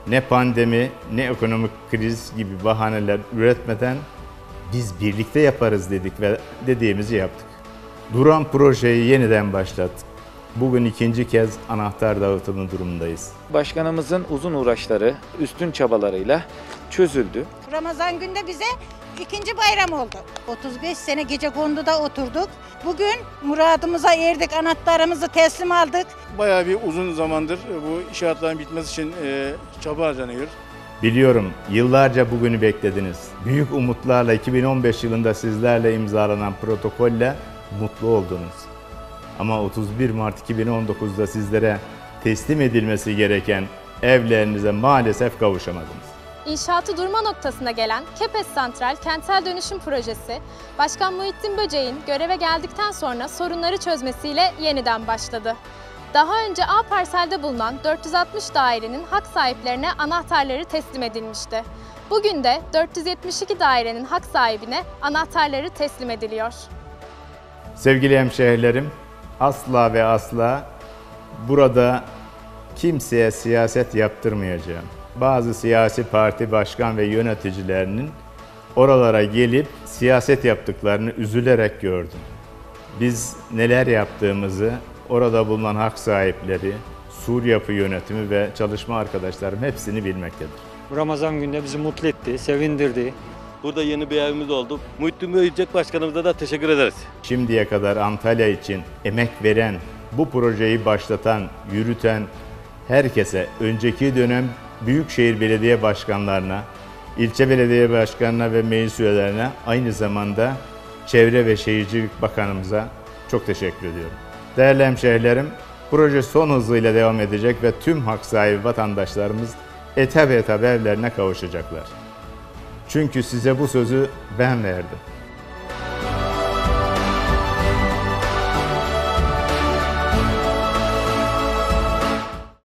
Ne pandemi, ne ekonomik kriz gibi bahaneler üretmeden biz birlikte yaparız dedik ve dediğimizi yaptık. Duran projeyi yeniden başlattık. Bugün ikinci kez anahtar dağıtımı durumundayız. Başkanımızın uzun uğraşları, üstün çabalarıyla çözüldü. Ramazan günde bize ikinci bayram oldu. 35 sene gecekonduda oturduk. Bugün muradımıza erdik, anahtarımızı teslim aldık. Bayağı bir uzun zamandır bu inşaatların bitmesi için çaba harcanıyor. Biliyorum, yıllarca bugünü beklediniz. Büyük umutlarla 2015 yılında sizlerle imzalanan protokolle mutlu oldunuz. Ama 31 Mart 2019'da sizlere teslim edilmesi gereken evlerinize maalesef kavuşamadınız. İnşaatı durma noktasına gelen Kepez Santral Kentsel Dönüşüm Projesi, Başkan Muhittin Böceğin göreve geldikten sonra sorunları çözmesiyle yeniden başladı. Daha önce A parselde bulunan 460 dairenin hak sahiplerine anahtarları teslim edilmişti. Bugün de 472 dairenin hak sahibine anahtarları teslim ediliyor. Sevgili hemşehrilerim, asla ve asla burada kimseye siyaset yaptırmayacağım. Bazı siyasi parti başkan ve yöneticilerinin oralara gelip siyaset yaptıklarını üzülerek gördüm. Biz neler yaptığımızı orada bulunan hak sahipleri, Sur Yapı Yönetimi ve çalışma arkadaşlarım hepsini bilmektedir. Ramazan günde bizi mutlu etti, sevindirdi. Burada yeni bir evimiz oldu. Muhittin Böcek Başkanımıza da teşekkür ederiz. Şimdiye kadar Antalya için emek veren, bu projeyi başlatan, yürüten herkese, önceki dönem Büyükşehir Belediye Başkanlarına, ilçe belediye başkanına ve meclis üyelerine, aynı zamanda Çevre ve Şehircilik Bakanımıza çok teşekkür ediyorum. Değerli hemşehrilerim, proje son hızıyla devam edecek ve tüm hak sahibi vatandaşlarımız etap etap evlerine kavuşacaklar. Çünkü size bu sözü ben verdim.